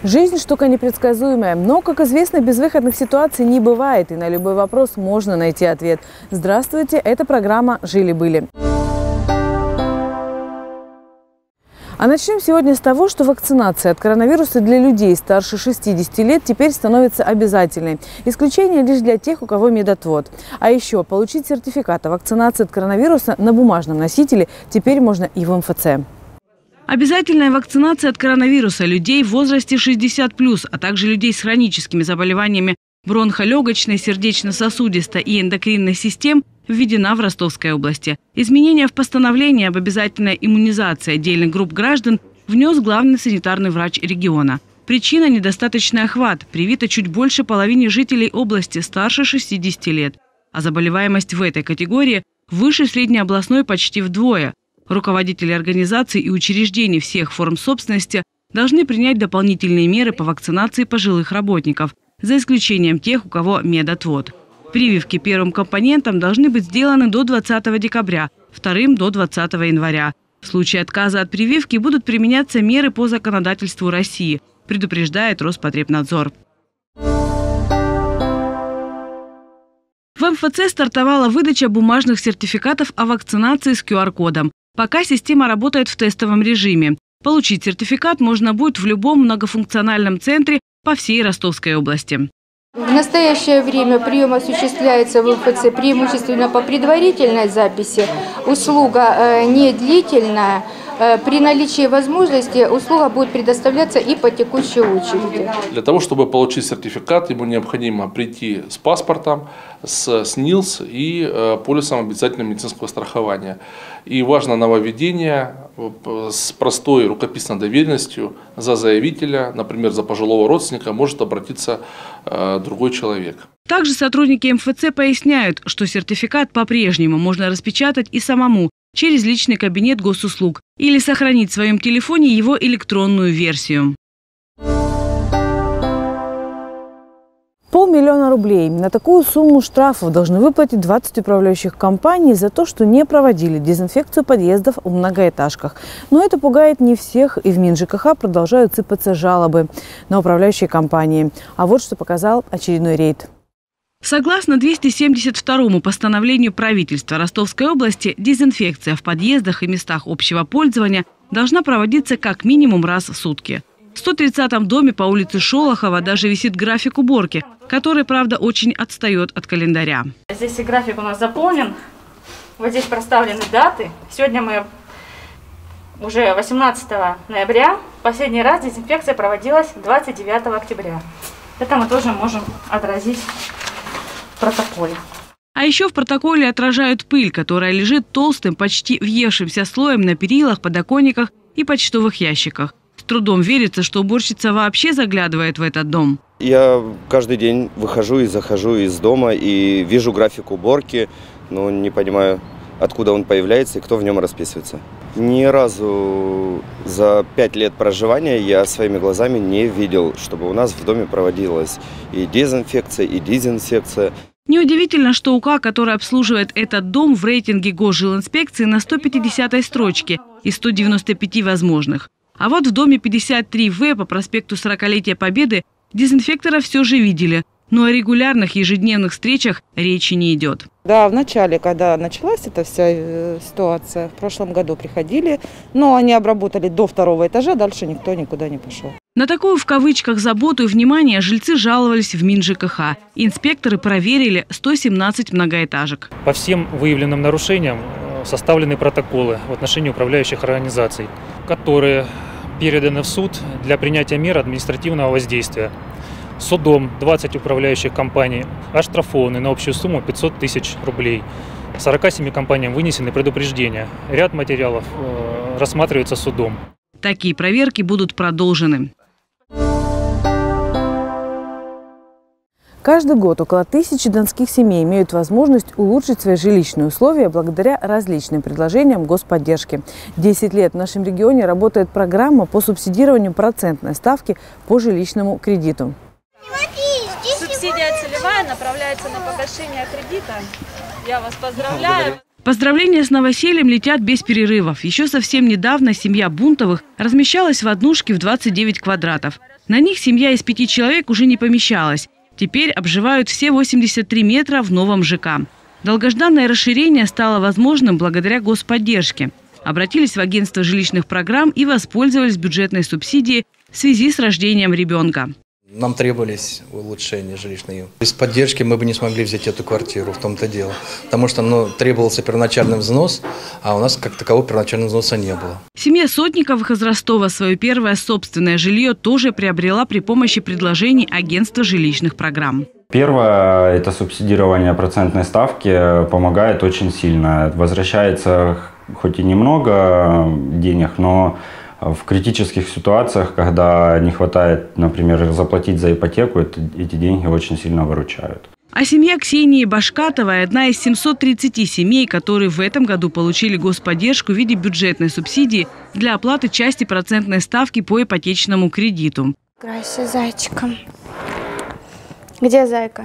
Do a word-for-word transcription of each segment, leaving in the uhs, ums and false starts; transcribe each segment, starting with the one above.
Жизнь – штука непредсказуемая, но, как известно, безвыходных ситуаций не бывает, и на любой вопрос можно найти ответ. Здравствуйте, это программа «Жили-были». А начнем сегодня с того, что вакцинация от коронавируса для людей старше шестидесяти лет теперь становится обязательной. Исключение лишь для тех, у кого медотвод. А еще получить сертификат о вакцинации от коронавируса на бумажном носителе теперь можно и в эм эф цэ. Обязательная вакцинация от коронавируса людей в возрасте шестьдесят плюс, а также людей с хроническими заболеваниями бронхолегочной, сердечно-сосудистой и эндокринной систем введена в Ростовской области. Изменения в постановлении об обязательной иммунизации отдельных групп граждан внес главный санитарный врач региона. Причина – недостаточный охват. Привито чуть больше половины жителей области старше шестидесяти лет. А заболеваемость в этой категории выше среднеобластной почти вдвое. Руководители организаций и учреждений всех форм собственности должны принять дополнительные меры по вакцинации пожилых работников, за исключением тех, у кого медотвод. Прививки первым компонентам должны быть сделаны до двадцатого декабря, вторым – до двадцатого января. В случае отказа от прививки будут применяться меры по законодательству России, предупреждает Роспотребнадзор. В эм эф цэ стартовала выдача бумажных сертификатов о вакцинации с ку ар кодом. Пока система работает в тестовом режиме. Получить сертификат можно будет в любом многофункциональном центре по всей Ростовской области. В настоящее время прием осуществляется в эм эф цэ преимущественно по предварительной записи. Услуга не длительная. При наличии возможности услуга будет предоставляться и по текущей очереди. Для того, чтобы получить сертификат, ему необходимо прийти с паспортом, с СНИЛС и полисом обязательного медицинского страхования. И важно нововведение с простой рукописной доверенностью за заявителя, например, за пожилого родственника, может обратиться другой человек. Также сотрудники эм эф цэ поясняют, что сертификат по-прежнему можно распечатать и самому через личный кабинет госуслуг или сохранить в своем телефоне его электронную версию. Полмиллиона рублей. На такую сумму штрафов должны выплатить двадцать управляющих компаний за то, что не проводили дезинфекцию подъездов в многоэтажках. Но это пугает не всех, и в МинЖКХ продолжают сыпаться жалобы на управляющие компании. А вот что показал очередной рейд. Согласно двести семьдесят второму постановлению правительства Ростовской области, дезинфекция в подъездах и местах общего пользования должна проводиться как минимум раз в сутки. В сто тридцатом доме по улице Шолохова даже висит график уборки, который, правда, очень отстает от календаря. Здесь и график у нас заполнен. Вот здесь проставлены даты. Сегодня мы уже восемнадцатого ноября. Последний раз дезинфекция проводилась двадцать девятого октября. Это мы тоже можем отразить в протоколе. А еще в протоколе отражают пыль, которая лежит толстым, почти въевшимся слоем на перилах, подоконниках и почтовых ящиках. С трудом верится, что уборщица вообще заглядывает в этот дом. Я каждый день выхожу и захожу из дома и вижу график уборки, но не понимаю, откуда он появляется и кто в нем расписывается. Ни разу за пять лет проживания я своими глазами не видел, чтобы у нас в доме проводилась и дезинфекция, и дезинсекция. Неудивительно, что УК, который обслуживает этот дом, в рейтинге Госжилинспекции на сто пятидесятой строчке из ста девяноста пяти возможных. А вот в доме пятьдесят три вэ по проспекту сорокалетия Победы дезинфектора все же видели. Но о регулярных ежедневных встречах речи не идет. Да, в начале, когда началась эта вся ситуация, в прошлом году приходили, но они обработали до второго этажа, дальше никто никуда не пошел. На такую в кавычках заботу и внимание жильцы жаловались в МинЖКХ. Инспекторы проверили сто семнадцать многоэтажек. По всем выявленным нарушениям составлены протоколы в отношении управляющих организаций, которые переданы в суд для принятия мер административного воздействия. Судом двадцать управляющих компаний оштрафованы на общую сумму пятьсот тысяч рублей. сорока семи компаниям вынесены предупреждения. Ряд материалов э, рассматривается судом. Такие проверки будут продолжены. Каждый год около тысячи донских семей имеют возможность улучшить свои жилищные условия благодаря различным предложениям господдержки. десять лет в нашем регионе работает программа по субсидированию процентной ставки по жилищному кредиту. Субсидия целевая направляется на погашение кредита. Я вас поздравляю. Поздравления с новосельем летят без перерывов. Еще совсем недавно семья Бунтовых размещалась в однушке в двадцать девять квадратов. На них семья из пяти человек уже не помещалась. Теперь обживают все восемьдесят три метра в новом ЖК. Долгожданное расширение стало возможным благодаря господдержке. Обратились в агентство жилищных программ и воспользовались бюджетной субсидией в связи с рождением ребенка. Нам требовались улучшения жилищные. Без поддержки мы бы не смогли взять эту квартиру, в том-то дело. Потому что ну, требовался первоначальный взнос, а у нас как такового первоначального взноса не было. Семья Сотниковых из Ростова свое первое собственное жилье тоже приобрела при помощи предложений агентства жилищных программ. Первое – это субсидирование процентной ставки, помогает очень сильно. Возвращается хоть и немного денег, но в критических ситуациях, когда не хватает, например, заплатить за ипотеку, это, эти деньги очень сильно выручают. А семья Ксении Башкатовой – одна из семисот тридцати семей, которые в этом году получили господдержку в виде бюджетной субсидии для оплаты части процентной ставки по ипотечному кредиту. Играйся зайчиком. Где зайка?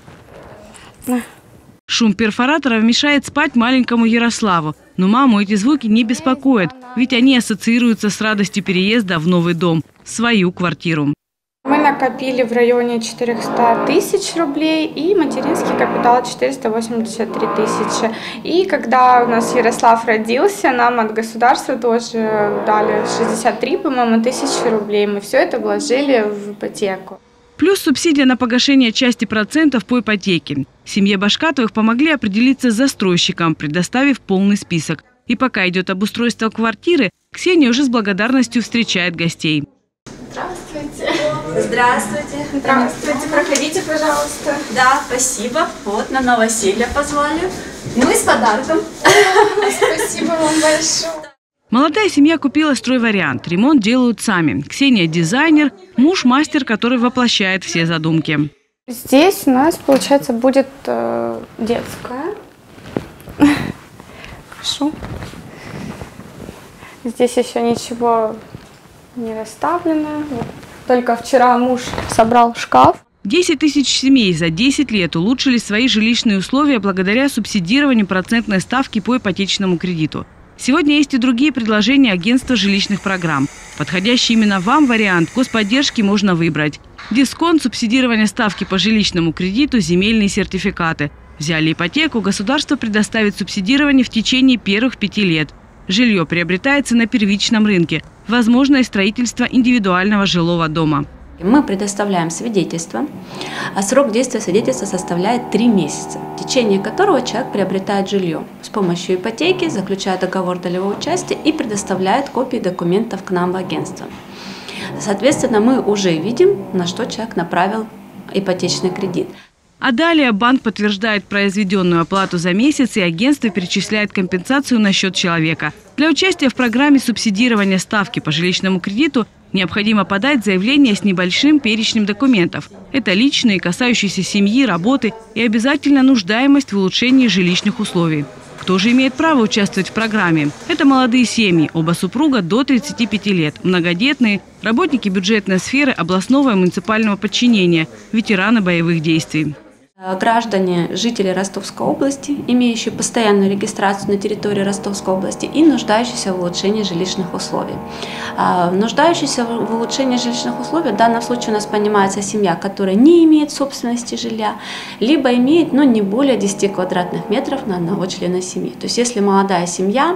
На. Шум перфораторов мешает спать маленькому Ярославу. Но маму эти звуки не беспокоят, ведь они ассоциируются с радостью переезда в новый дом, в свою квартиру. Мы накопили в районе четырёхсот тысяч рублей и материнский капитал четыреста восемьдесят три тысячи. И когда у нас Ярослав родился, нам от государства тоже дали шестьдесят три, по-моему, тысячи рублей. Мы все это вложили в ипотеку. Плюс субсидия на погашение части процентов по ипотеке. Семье Башкатовых помогли определиться с застройщиком, предоставив полный список. И пока идет обустройство квартиры, Ксения уже с благодарностью встречает гостей. Здравствуйте. Здравствуйте. Здравствуйте. Проходите, пожалуйста. Да, спасибо. Вот, на новоселье позвали. Ну и с подарком. Спасибо вам большое. Молодая семья купила стройвариант. Ремонт делают сами. Ксения – дизайнер, муж – мастер, который воплощает все задумки. Здесь у нас, получается, будет э, детская. Хорошо. Здесь еще ничего не расставлено. Только вчера муж собрал шкаф. десять тысяч семей за десять лет улучшили свои жилищные условия благодаря субсидированию процентной ставки по ипотечному кредиту. Сегодня есть и другие предложения агентства жилищных программ. Подходящий именно вам вариант господдержки можно выбрать. Дисконт, субсидирование ставки по жилищному кредиту, земельные сертификаты. Взяли ипотеку, государство предоставит субсидирование в течение первых пяти лет. Жилье приобретается на первичном рынке. Возможно и строительство индивидуального жилого дома. Мы предоставляем свидетельство, а срок действия свидетельства составляет три месяца, в течение которого человек приобретает жилье. С помощью ипотеки заключает договор долевого участия и предоставляет копии документов к нам в агентство. Соответственно, мы уже видим, на что человек направил ипотечный кредит. А далее банк подтверждает произведенную оплату за месяц, и агентство перечисляет компенсацию на счет человека. Для участия в программе субсидирования ставки по жилищному кредиту необходимо подать заявление с небольшим перечнем документов. Это личные, касающиеся семьи, работы и обязательно нуждаемость в улучшении жилищных условий. Кто же имеет право участвовать в программе? Это молодые семьи, оба супруга до тридцати пяти лет, многодетные, работники бюджетной сферы областного и муниципального подчинения, ветераны боевых действий. Граждане, жители Ростовской области, имеющие постоянную регистрацию на территории Ростовской области и нуждающиеся в улучшении жилищных условий. Нуждающиеся в улучшении жилищных условий в данном случае у нас понимается семья, которая не имеет собственности жилья, либо имеет ну, не более десяти квадратных метров на одного члена семьи. То есть если молодая семья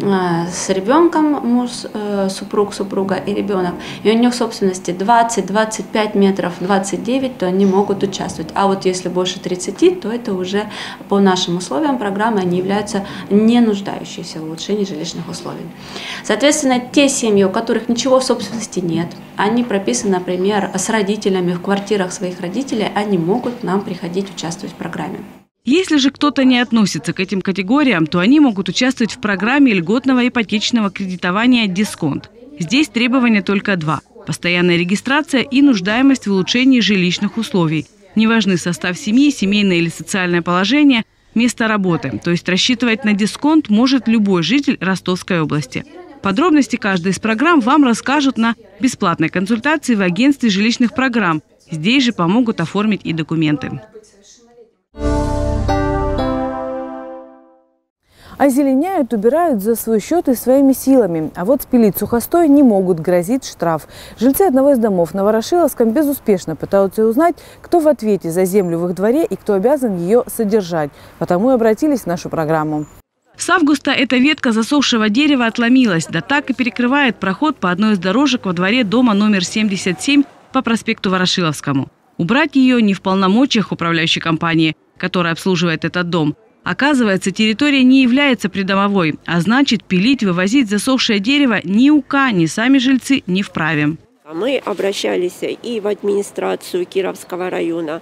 с ребенком, муж, супруг, супруга и ребенок, и у них собственности двадцать, двадцать пять метров, двадцать девять, то они могут участвовать. А вот если больше тридцати, то это уже по нашим условиям программы они являются не нуждающиеся в улучшении жилищных условий. Соответственно, те семьи, у которых ничего в собственности нет, они прописаны, например, с родителями в квартирах своих родителей, они могут к нам приходить участвовать в программе. Если же кто-то не относится к этим категориям, то они могут участвовать в программе льготного ипотечного кредитования «Дисконт». Здесь требования только два – постоянная регистрация и нуждаемость в улучшении жилищных условий. Не важны состав семьи, семейное или социальное положение, место работы. То есть рассчитывать на дисконт может любой житель Ростовской области. Подробности каждой из программ вам расскажут на бесплатной консультации в агентстве жилищных программ. Здесь же помогут оформить и документы. Озеленяют, убирают за свой счет и своими силами. А вот спилить сухостой не могут, грозит штраф. Жильцы одного из домов на Ворошиловском безуспешно пытаются узнать, кто в ответе за землю в их дворе и кто обязан ее содержать. Потому и обратились в нашу программу. С августа эта ветка засохшего дерева отломилась, да так и перекрывает проход по одной из дорожек во дворе дома номер семьдесят семь по проспекту Ворошиловскому. Убрать ее не в полномочиях управляющей компании, которая обслуживает этот дом. Оказывается, территория не является придомовой, а значит, пилить, вывозить засохшее дерево ни УК, ни сами жильцы не вправе. Мы обращались и в администрацию Кировского района,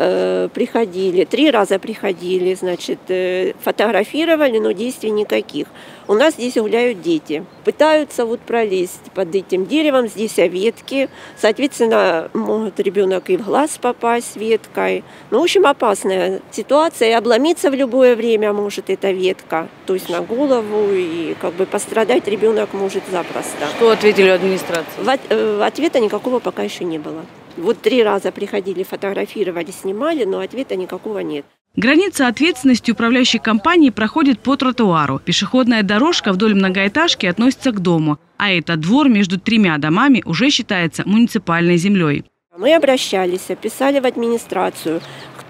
э, приходили, три раза приходили, значит, э, фотографировали, но действий никаких. У нас здесь гуляют дети, пытаются вот пролезть под этим деревом, здесь ветки, соответственно, может ребенок и в глаз попасть веткой. Ну, в общем, опасная ситуация, и обломиться в любое время может эта ветка, то есть на голову, и как бы пострадать ребенок может запросто. Что ответили администрации? В, э, ответа никакого пока еще не было. Вот три раза приходили, фотографировали, снимали, но ответа никакого нет. Граница ответственности управляющей компании проходит по тротуару. Пешеходная дорожка вдоль многоэтажки относится к дому, а этот двор между тремя домами уже считается муниципальной землей. Мы обращались, писали в администрацию,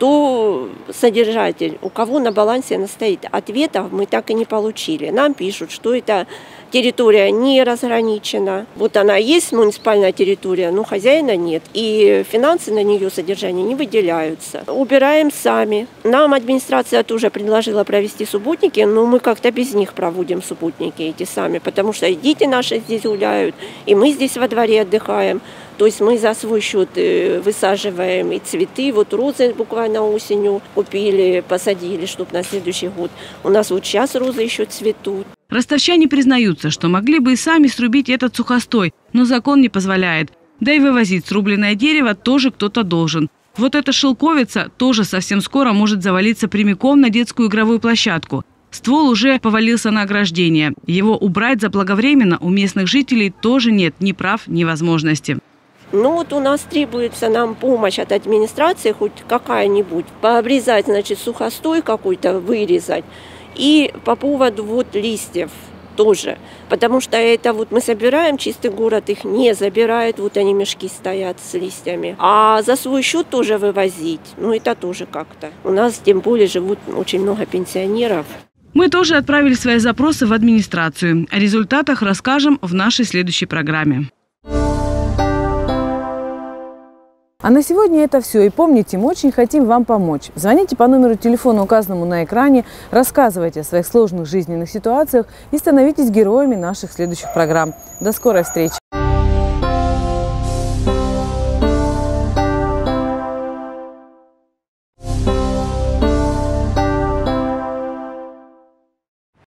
кто содержатель, у кого на балансе она стоит. Ответов мы так и не получили. Нам пишут, что эта территория не разграничена. Вот она есть, муниципальная территория, но хозяина нет. И финансы на нее содержание не выделяются. Убираем сами. Нам администрация тоже предложила провести субботники, но мы как-то без них проводим субботники эти сами, потому что и дети наши здесь гуляют, и мы здесь во дворе отдыхаем. То есть мы за свой счет высаживаем и цветы. Вот розы буквально осенью купили, посадили, чтобы на следующий год. У нас вот сейчас розы еще цветут. Ростовчане признаются, что могли бы и сами срубить этот сухостой, но закон не позволяет. Да и вывозить срубленное дерево тоже кто-то должен. Вот эта шелковица тоже совсем скоро может завалиться прямиком на детскую игровую площадку. Ствол уже повалился на ограждение. Его убрать заблаговременно у местных жителей тоже нет ни прав, ни возможности. Ну вот у нас требуется нам помощь от администрации, хоть какая-нибудь, пообрезать, значит, сухостой какой-то, вырезать. И по поводу вот листьев тоже, потому что это вот мы собираем, чистый город их не забирает, вот они мешки стоят с листьями. А за свой счет тоже вывозить, ну это тоже как-то. У нас тем более живут очень много пенсионеров. Мы тоже отправили свои запросы в администрацию. О результатах расскажем в нашей следующей программе. А на сегодня это все. И помните, мы очень хотим вам помочь. Звоните по номеру телефона, указанному на экране, рассказывайте о своих сложных жизненных ситуациях и становитесь героями наших следующих программ. До скорой встречи!